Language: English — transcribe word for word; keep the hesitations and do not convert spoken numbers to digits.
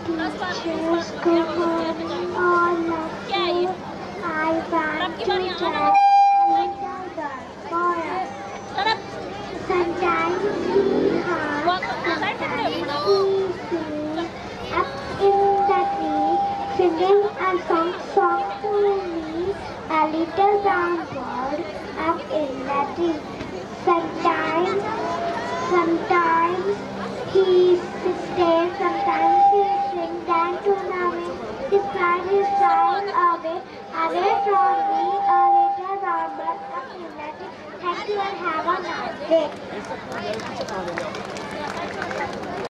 teachers, good morning all of you. I want to tell a little girl Cora. Sometimes he hard, sometimes he sings up in the tree, singing a song song to me, a little brown bird up in the tree. Sometimes, sometimes he stays, sometimes he sings, then to the wind, he flies, he flies away, away from me, a little brown bird up in the tree. Thank you and have a nice day.